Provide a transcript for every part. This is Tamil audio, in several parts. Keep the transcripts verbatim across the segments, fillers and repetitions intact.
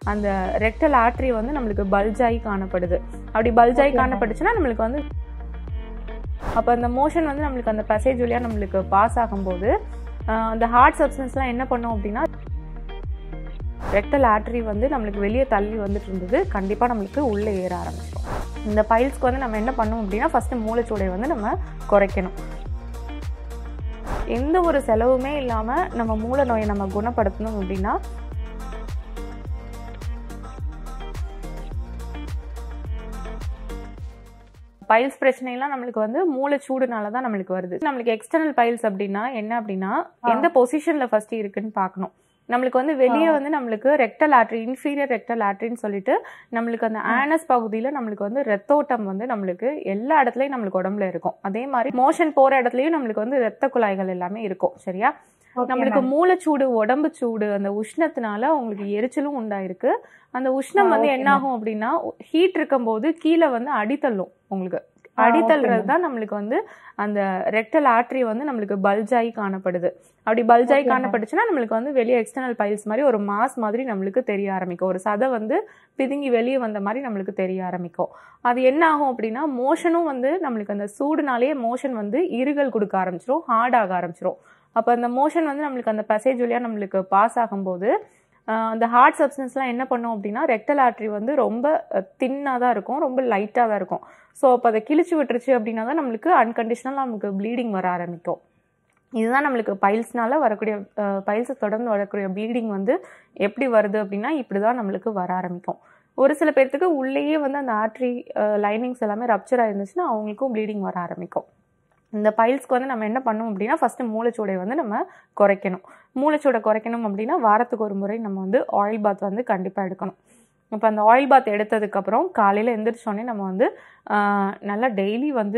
அந்த ரெக்டல் ஆர்டரி வந்து நம்மளுக்கு பல்ஜ் ஆகி காணப்படுது. அப்படி பல்ஜ் ஆகி காணப்பட்டுச்சுன்னா நம்மளுக்கு வந்து அப்போ அந்த மோஷன் வந்து நம்மளுக்கு அந்த பசேஜ் வழியாக நம்மளுக்கு பாஸ் ஆகும்போது அந்த ஹார்ட் சப்ஸ்டன்ஸ்லாம் என்ன பண்ணும் அப்படின்னா ரெக்டல் ஆர்டரி வந்து நம்மளுக்கு வெளியே தள்ளி வந்துட்டு இருந்தது கண்டிப்பாக நம்மளுக்கு உள்ளே ஏற ஆரம்பிச்சிடும். இந்த பைல்ஸ்க்கு வந்து நம்ம என்ன பண்ணணும் அப்படின்னா ஃபஸ்ட்டு மூளைச்சூடை வந்து நம்ம குறைக்கணும். எந்த ஒரு செலவுமே இல்லாமல் நம்ம மூளை நோயை நம்ம குணப்படுத்தணும் அப்படின்னா பைல்ஸ் பிரச்சனைலாம் நம்மளுக்கு வந்து மூளை சூடுனால தான் நம்மளுக்கு வருது. நம்மளுக்கு எக்ஸ்டர்னல் பைல்ஸ் அப்படின்னா என்ன அப்படின்னா எந்த பொசிஷன்ல ஃபர்ஸ்ட் இருக்குன்னு பார்க்கணும். நம்மளுக்கு வந்து வெளியே வந்து நம்மளுக்கு ரெக்டல் ஆர்டரி, இன்ஃபீரியர் ரெக்டல் ஆர்டரின்னு சொல்லிட்டு நம்மளுக்கு அந்த ஆனஸ் பகுதியில நம்மளுக்கு வந்து ரத்தோட்டம் வந்து நம்மளுக்கு எல்லா இடத்துலயும் நம்மளுக்கு உடம்புல இருக்கும். அதே மாதிரி மோஷன் போற இடத்துலயும் நம்மளுக்கு வந்து ரத்த குழாய்கள் எல்லாமே இருக்கும். சரியா? நம்மளுக்கு மூளைச்சூடு, உடம்பு சூடு, அந்த உஷ்ணத்தினால உங்களுக்கு எரிச்சலும் உண்டாயிருக்கு. அந்த உஷ்ணம் வந்து என்ன ஆகும் அப்படின்னா ஹீட் இருக்கும் போது கீழே வந்து அடித்தள்ளும். உங்களுக்கு அடித்தல்றது தான் நம்மளுக்கு வந்து அந்த ரெக்டல் ஆர்டரி வந்து நம்மளுக்கு பல்ஜ் ஆகி காணப்படுது. அப்படி பல்ஜ் ஆகி காணப்பட்டுச்சுன்னா நம்மளுக்கு வந்து வெளியே எக்ஸ்டர்னல் பைல்ஸ் மாதிரி ஒரு மாஸ் மாதிரி நம்மளுக்கு தெரிய ஆரம்பிக்கும். ஒரு சதை வந்து பிதுங்கி வெளியே வந்த மாதிரி நம்மளுக்கு தெரிய ஆரம்பிக்கும். அது என்ன ஆகும் அப்படின்னா மோஷனும் வந்து நம்மளுக்கு அந்த சூடுனாலேயே மோஷன் வந்து இருகல் கொடுக்க ஆரம்பிச்சிடும், ஹார்ட் ஆக ஆரம்பிச்சிடும். அப்போ அந்த மோஷன் வந்து நம்மளுக்கு அந்த பசேஜ் வழியாக நம்மளுக்கு பாஸ் ஆகும்போது அந்த ஹார்ட் சப்ஸ்டன்ஸ்லாம் என்ன பண்ணும் அப்படின்னா ரெக்டல் ஆர்டரி வந்து ரொம்ப தின்னாக தான் இருக்கும், ரொம்ப லைட்டாக தான் இருக்கும். ஸோ அப்போ அதை கிழிச்சு விட்டுருச்சு அப்படின்னா தான் நம்மளுக்கு அன்கண்டிஷனலாக நமக்கு ப்ளீடிங் வர ஆரம்பிக்கும். இதுதான் நம்மளுக்கு பைல்ஸ்னால வரக்கூடிய பைல்ஸை தொடர்ந்து வரக்கூடிய ப்ளீடிங் வந்து எப்படி வருது அப்படின்னா இப்படி தான் நம்மளுக்கு வர ஆரம்பிக்கும். ஒரு சில பேர்த்துக்கு உள்ளேயே வந்து அந்த ஆர்டரி லைனிங்ஸ் எல்லாமே ரப்சர் ஆயிருந்துச்சுன்னா அவங்களுக்கும் ப்ளீடிங் வர ஆரம்பிக்கும். இந்த பைல்ஸ்க்கு வந்து நம்ம என்ன பண்ணணும் அப்படின்னா ஃபஸ்ட்டு மூளைச்சூடை வந்து நம்ம குறைக்கணும். மூளைச்சூடை குறைக்கணும் அப்படின்னா வாரத்துக்கு ஒரு முறை நம்ம வந்து ஆயில் பாத் வந்து கண்டிப்பாக எடுக்கணும். இப்போ அந்த ஆயில் பாத் எடுத்ததுக்கப்புறம் காலையில் எந்திரிச்சோடனே நம்ம வந்து நல்லா டெய்லி வந்து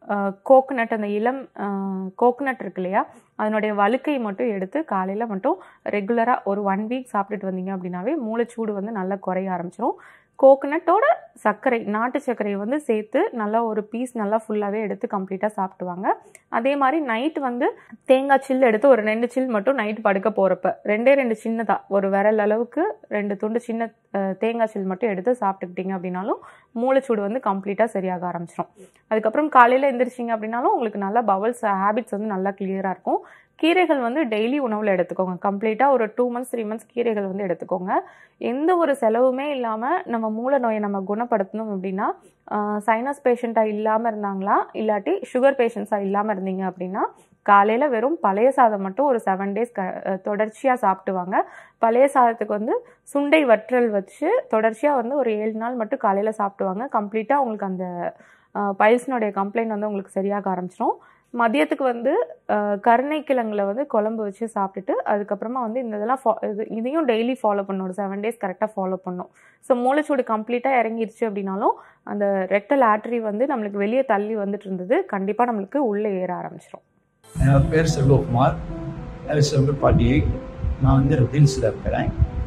கோகனட், அந்த இளம் கோகனட் இருக்கு இல்லையா, அதனுடைய வழுக்கை மட்டும் எடுத்து காலையில் மட்டும் ரெகுலராக ஒரு ஒன் வீக் சாப்பிட்டுட்டு வந்தீங்க அப்படின்னாவே மூளைச்சூடு வந்து நல்லா குறைய ஆரம்பிச்சிடும். கோகனட்டோட சர்க்கரை, நாட்டு சர்க்கரையை வந்து சேர்த்து நல்லா ஒரு பீஸ் நல்லா ஃபுல்லாகவே எடுத்து கம்ப்ளீட்டாக சாப்பிடுவாங்க. அதே மாதிரி நைட் வந்து தேங்காய் சில் எடுத்து ஒரு ரெண்டு சில் மட்டும் நைட் படுக்க போகிறப்ப ரெண்டே ரெண்டு சின்னதாக ஒரு விரல் அளவுக்கு ரெண்டு துண்டு சின்ன தேங்காய் சில் மட்டும் எடுத்து சாப்பிட்டுக்கிட்டீங்க அப்படின்னாலும் மூளைச்சூடு வந்து கம்ப்ளீட்டாக சரியாக ஆரம்பிச்சிடும். அதுக்கப்புறம் காலையில் எந்திரிச்சிங்க அப்படின்னாலும் உங்களுக்கு நல்லா பவல்ஸ் ஹேபிட்ஸ் வந்து நல்லா கிளியராக இருக்கும். கீரைகள் வந்து டெய்லி உணவில் எடுத்துக்கோங்க. கம்ப்ளீட்டாக ஒரு டூ மந்த்ஸ் த்ரீ மந்த்ஸ் கீரைகள் வந்து எடுத்துக்கோங்க. எந்த ஒரு செலவுமே இல்லாமல் நம்ம மூளை நோயை நம்ம குணப்படுத்தணும் அப்படின்னா சைனஸ் பேஷண்ட்டாக இல்லாமல் இருந்தாங்களா இல்லாட்டி சுகர் பேஷண்ட்ஸாக இல்லாமல் இருந்தீங்க அப்படின்னா காலையில் வெறும் பழைய சாதம் மட்டும் ஒரு செவன் டேஸ் க தொடர்ச்சியாக சாப்பிட்டுவாங்க. பழைய சாதத்துக்கு வந்து சுண்டை வற்றல் வச்சு தொடர்ச்சியாக வந்து ஒரு ஏழு நாள் மட்டும் காலையில் சாப்பிடுவாங்க. கம்ப்ளீட்டாக உங்களுக்கு அந்த பைல்ஸ்னுடைய கம்ப்ளைண்ட் வந்து உங்களுக்கு சரியாக ஆரம்பிச்சிடும். மதியத்துக்கு வந்து கருணைக்கிழங்குல வந்து குழம்பு வச்சு சாப்பிட்டுட்டு அதுக்கப்புறமா வந்து இந்த இதெல்லாம் ஃபா இது இதையும் டெய்லி ஃபாலோ பண்ணணும். ஒரு செவன் டேஸ் கரெக்டாக ஃபாலோ பண்ணணும். ஸோ மூளைச்சூடு கம்ப்ளீட்டாக இறங்கிருச்சு அப்படின்னாலும் அந்த ரெக்டல் ஆர்டரி வந்து நம்மளுக்கு வெளியே தள்ளி வந்துட்டு இருந்தது கண்டிப்பாக நம்மளுக்கு உள்ளே ஏற ஆரம்பிச்சிடும். என் பேர் செல்வகுமார், செல்வ பாட்டி. நான் வந்து ரில்ஸில் இருக்கிறேன்.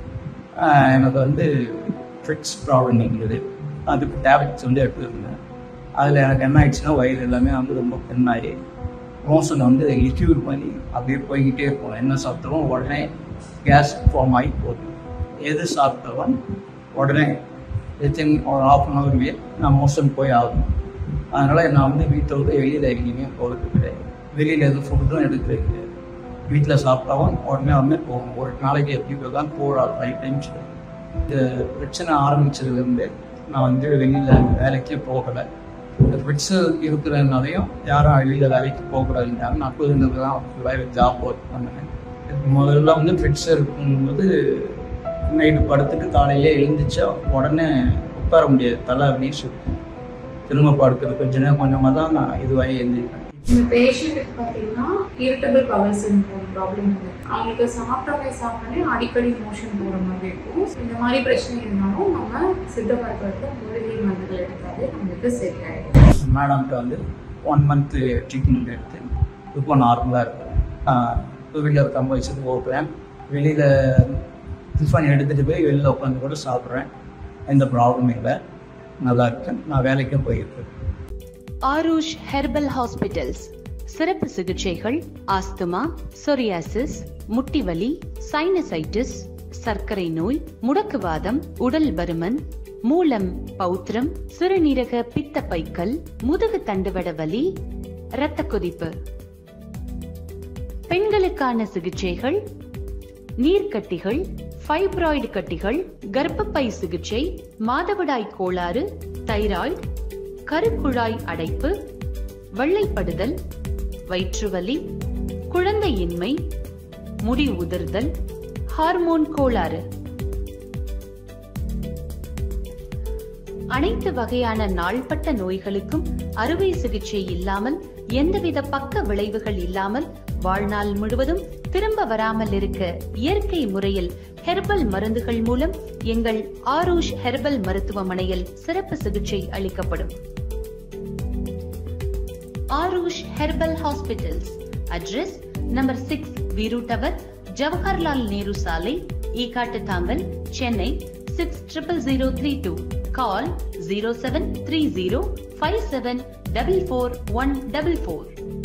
எனக்கு வந்து ஃபிட்ஸ் ப்ராப்ளம் இருந்தது. அதுக்கு டேப்லெட்ஸ் வந்து எடுத்துருந்தேன். அதில் எனக்கு என்ன ஆயிடுச்சுன்னா வயிறு எல்லாமே வந்து ரொம்ப பெண்ணாகி மோஷன் வந்து லிக்யூட் பண்ணி அப்படியே போய்கிட்டே இருக்கும். என்ன சாப்பிட்டாலும் உடனே கேஸ் ஃபார்ம் ஆகி போகுது. எது சாப்பிட்டாலும் உடனே வித்தின் ஒரு ஹாஃப் அன் ஹவர்லேயே நான் மோஷன் போய் ஆகணும். அதனால் நான் வந்து வீட்டை விட்டு வெளியில் எங்கேயுமே போகிறது கிடையாது. வெளியில் எதுவும் ஃபுட்டும் எடுக்கிறது கிடையாது. வீட்டில் சாப்பிட்டாலும் உடனே வந்து போகணும். ஒரு நாளைக்கு எப்படி தான் போகிறாரு ஃபைவ் டைம்ஸ். இந்த பிரச்சனை ஆரம்பித்ததுலேருந்து நான் வந்து வெளியில் வேலைக்கே போகலை. இந்த ஃபிட்ஸு இருக்கிறதுனாலையும் யாரும் வெளியில் வேலைக்கு போகக்கூடாதுன்றாங்க. நான் புதுந்தது தான் வேலை ஜாப் ஒர்க் பண்ணேன். முதல்ல வந்து ஃபிட்ஸ் இருக்கும்போது நைட்டு படுத்துட்டு காலையிலே எழுந்திரிச்சா உடனே உட்கார முடியாது, தலை அப்படின்னு சொல்லி திரும்ப படுக்கிறது கொஞ்ச நேரம் கொஞ்சமாக தான் நான் இதுவாகி எழுந்திருக்கேன். இந்த பேஷண்ட்டுக்கு பார்த்தீங்கன்னா இரிட்டபிள் பவல் சிண்ட்ரோம் ப்ராப்ளம் இருக்குது. அவங்களுக்கு சாப்பிட்டவே சாப்பிட்டே அடிக்கடி மோஷன் போகிற மாதிரி இருக்கும். இந்த மாதிரி பிரச்சனை இருந்தாலும் நம்ம சித்த மருத்துவத்தை மூலிகை மருந்துகள் எடுத்தாலே நம்மளுக்கு சரியாயிடும். மேடம்கிட்ட வந்து ஒன் மந்த்து ட்ரீட்மெண்ட் எடுத்து இப்போ நார்மலாக இருக்கேன். டூ வீலர் கம்ப வச்சுட்டு போகிறேன். வெளியில் டிஃபன் எடுத்துகிட்டு போய் வெளியில் உட்காந்து கூட சாப்பிட்றேன். எந்த ப்ராப்ளமும் இல்லை, நல்லா இருக்கேன். நான் வேலைக்கும் போயிருக்கேன். ஆருஷ் ஹெர்பல் ஹாஸ்பிட்டல்ஸ் சிறப்பு சிகிச்சைகள், ஆஸ்துமா, சொரியாசிஸ், முட்டிவலி, சைனசைட்டிஸ், சர்க்கரை நோய், முடக்குவாதம், உடல் பருமன், மூலம், பௌத்திரம், சிறுநீரக பித்த பைக்கல், முதுகு தண்டுவட வலி, இரத்த கொதிப்பு. பெண்களுக்கான சிகிச்சைகள்: நீர்க்கட்டிகள், ஃபைப்ராய்டு கட்டிகள், கர்ப்பப்பை சிகிச்சை, மாதவிடாய் கோளாறு, தைராய்டு, கருக்குழாய் அடைப்பு, வெள்ளைப்படுதல், வயிற்றுவலி, குழந்தையின்மை, முடி உதிர்தல், ஹார்மோன் கோளாறு. அனைத்து வகையான நாள்பட்ட நோய்களுக்கும் அறுவை சிகிச்சை இல்லாமல், எந்தவித பக்க விளைவுகள் இல்லாமல், வாழ்நாள் முழுவதும் திரும்ப வராமல் இருக்க இயற்கை முறையில் ஹெர்பல் மருந்துகள் மூலம் எங்கள் ஆரூஷ் ஹெர்பல் மருத்துவமனையில் சிறப்பு சிகிச்சை அளிக்கப்படும். Aarush herbal hospitals. Address number six, Veeru tower, Jawaharlal Nehru சாலை, Ekkatuthangal, Chennai six triple zero three two. Call zero seven three zero five seven double four one double four.